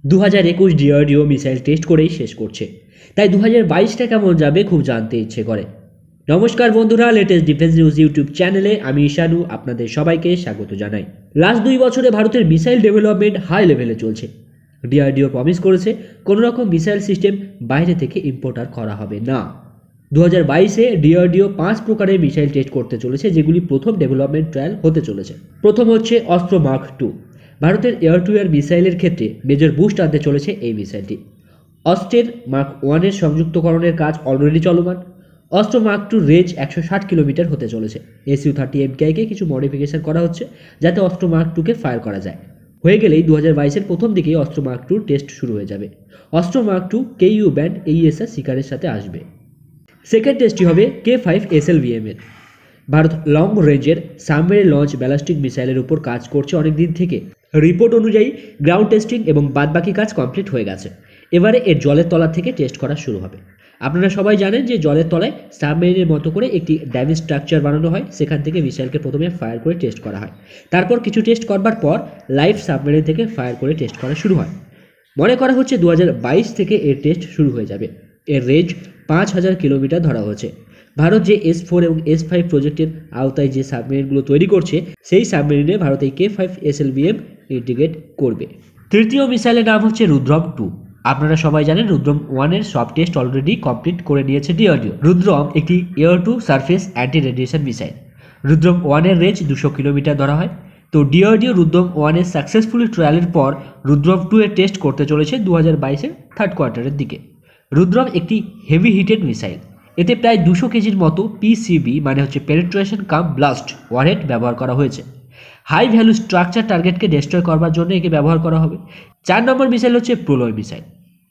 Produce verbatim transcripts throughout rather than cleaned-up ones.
দু হাজার একুশ ডিআরডিও মিসাইল টেস্ট করেই শেষ করছে, তাই দু হাজার বাইশটা কেমন যাবে খুব জানতে ইচ্ছে করে। নমস্কার বন্ধুরা, লেটেস্ট ডিফেন্স নিউজ ইউটিউব চ্যানেলে আমি ঈশানু আপনাদের সবাইকে স্বাগত জানাই। লাস্ট দুই বছরে ভারতের মিসাইল ডেভেলপমেন্ট হাই লেভেলে চলছে। ডিআরডিও প্রমিস করেছে কোনো রকম মিসাইল সিস্টেম বাইরে থেকে ইম্পোর্টার করা হবে না। দু হাজার বাইশে ডিআরডিও পাঁচ প্রকারের মিসাইল টেস্ট করতে চলেছে, যেগুলি প্রথম ডেভেলপমেন্ট ট্রায়াল হতে চলেছে। প্রথম হচ্ছে অস্ত্র মার্ক টু। ভারতের এয়ার টু এয়ার মিসাইলের ক্ষেত্রে মেজর বুস্ট আনতে চলেছে এই মিসাইলটি। অস্ত্রের মার্ক ওয়ানের সংযুক্তকরণের কাজ অলরেডি চলমান। অস্ত্র মার্ক টু রেঞ্জ একশো ষাট কিলোমিটার হতে চলেছে। এসইউ থার্টি এমকেআইকে কিছু মডিফিকেশন করা হচ্ছে যাতে অস্ত্র মার্ক টুকে ফায়ার করা যায়। হয়ে গেলেই দু হাজার বাইশের প্রথম দিকেই অস্ত্র মার্ক টুর টেস্ট শুরু হয়ে যাবে। অস্ত্র mark two KU band AESR শিকারের সাথে আসবে। সেকেন্ড টেস্টটি হবে কে ফাইভ এসএলভিএম এর। ভারত লং রেঞ্জের সাবমেরিন লঞ্চ ব্যালিস্টিক মিসাইলের উপর কাজ করছে অনেক দিন থেকে। রিপোর্ট অনুযায়ী গ্রাউন্ড টেস্টিং এবং বাদবাকি কাজ কমপ্লিট হয়ে গেছে। এবারে এর জলের তলা থেকে টেস্ট করা শুরু হবে। আপনারা সবাই জানেন যে জলের তলায় সাবমেরিনের মতো করে একটি ড্যামেজ স্ট্রাকচার বানানো হয়, সেখান থেকে মিসাইলকে প্রথমে ফায়ার করে টেস্ট করা হয়। তারপর কিছু টেস্ট করবার পর লাইভ সাবমেরিন থেকে ফায়ার করে টেস্ট করা শুরু হয়। মনে করা হচ্ছে দু হাজার বাইশ থেকে এর টেস্ট শুরু হয়ে যাবে। এর রেঞ্জ পাঁচ হাজার কিলোমিটার ধরা হয়েছে। ভারত যে এস ফোর এবং এস ফাইভ প্রজেক্টের আওতায় যে সাবমেরিনগুলো তৈরি করছে, সেই সাবমেরিনে ভারত এই কে ফাইভ এসএলভিএম ইন্টিগ্রেট করবে। তৃতীয় মিসাইলের নাম হচ্ছে রুদ্রম টু। আপনারা সবাই জানেন রুদ্রম ওয়ানের সব টেস্ট অলরেডি কমপ্লিট করে নিয়েছে ডিআরডিও। রুদ্রম একটি air to surface anti radiation missile. Rudram ওয়ানের রেঞ্জ দুশো কিলোমিটার ধরা হয়। তো ডিআরডিও রুদ্রম ওয়ানের সাকসেসফুলি ট্রায়ালের পর রুদ্রম টু এর টেস্ট করতে চলেছে দু হাজার বাইশের থার্ড কোয়ার্টারের দিকে। রুদ্রম একটি হেভি হিটেড মিসাইল। এতে প্রায় দুশো কেজির মতো পিসিবি মানে হচ্ছে পেনিট্রেশন কাম ব্লাস্ট ওয়ারহেড ব্যবহার করা হয়েছে। হাই ভ্যালু স্ট্রাকচার টার্গেটকে ডিস্ট্রয় করবার জন্য একে ব্যবহার করা হবে। চার নম্বর মিসাইল হচ্ছে প্রলয় মিসাইল।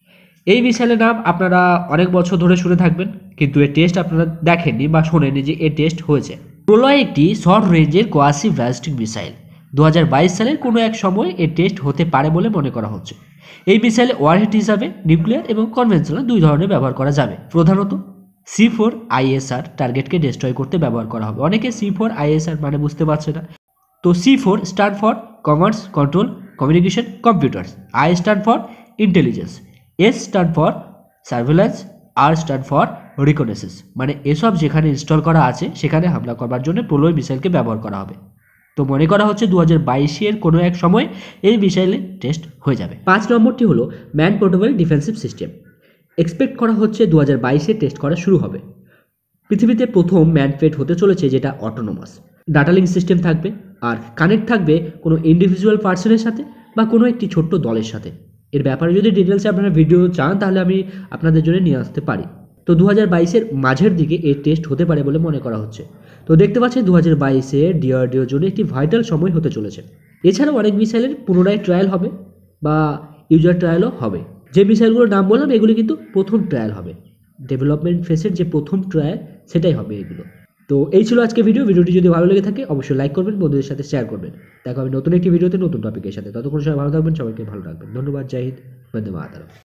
এই মিসাইলের নাম আপনারা অনেক বছর ধরে শুনে থাকবেন, কিন্তু এর টেস্ট আপনারা দেখেননি বা শোনেননি যে এর টেস্ট হয়েছে। প্রলয় একটি শর্ট রেঞ্জের কোয়াসি ব্যালিস্টিক মিসাইল। দু হাজার বাইশ সালের কোনো এক সময় এর টেস্ট হতে পারে বলে মনে করা হচ্ছে। এই মিসাইলে ওয়ারহেড হিসাবে নিউক্লিয়ার এবং কনভেনশনাল দুই ধরনের ব্যবহার করা যাবে। প্রধানত সি ফোর আইএসআর টার্গেটকে ডিস্ট্রয় করতে ব্যবহার করা হবে। অনেকে সি ফোর আইএসআর মানে বুঝতে পারছে না। তো C four stand for commands control communication computers, I stand for intelligence, S stand for surveillance, R stand for reconnaissance. মানে এসব যেখানে ইনস্টল করা আছে সেখানে হামলা করবার জন্য প্রলয় মিসাইলকে ব্যবহার করা হবে। তো মনে করা হচ্ছে দু হাজার বাইশের কোনো এক সময় এই মিসাইলের টেস্ট হয়ে যাবে। পাঁচ নম্বরটি হলো man portable defensive system. Expect করা হচ্ছে দু হাজার বাইশে টেস্ট করা শুরু হবে। পৃথিবীতে প্রথম ম্যানফেড হতে চলেছে যেটা অটোনোমাস। ডাটা লিঙ্ক সিস্টেম থাকবে আর কানেক্ট থাকবে কোনো ইন্ডিভিজুয়াল পার্সনের সাথে বা কোনো একটি ছোট্ট দলের সাথে। এর ব্যাপারে যদি ডিটেলসে আপনারা ভিডিও চান তাহলে আমি আপনাদের জন্য নিয়ে আসতে পারি। তো দু হাজার বাইশের মাঝের দিকে এর টেস্ট হতে পারে বলে মনে করা হচ্ছে। তো দেখতে পাচ্ছেন দু হাজার বাইশে ডিআরডিওর জন্য একটি ভাইটাল সময় হতে চলেছে। এছাড়াও অনেক মিসাইলের পুনরায় ট্রায়াল হবে বা ইউজার ট্রায়ালও হবে। যে মিসাইলগুলোর নাম বললাম এগুলি কিন্তু প্রথম ট্রায়াল হবে। ডেভেলপমেন্ট ফেসের যে প্রথম ট্রায়াল সেটাই হবে এগুলো। তো এই ছিল আজকে ভিডিও। ভিডিওটি যদি ভালো লেগে থাকে অবশ্যই লাইক করবেন, বন্ধুদের সাথে শেয়ার করবেন। দেখো আমি নতুন একটি ভিডিওতে নতুন টপিকের সাথে। ততক্ষণ সবাই ভালো থাকবেন, সবাইকে ভালো রাখবেন। ধন্যবাদ। জয় হিন্দ, বন্দে মাতরম।